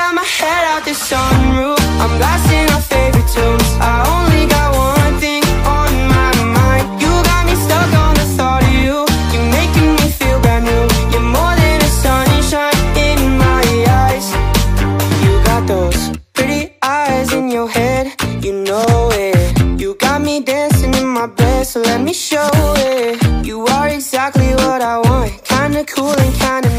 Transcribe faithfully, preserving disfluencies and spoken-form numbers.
got my head out the sunroof, I'm blasting our favorite tunes. I only got one thing on my mind. You got me stuck on the thought of you. You're making me feel brand new. You're more than a sunshine in my eyes. You got those pretty eyes in your head, you know it. You got me dancing in my bed, so let me show it. You are exactly what I want, kinda cool and kinda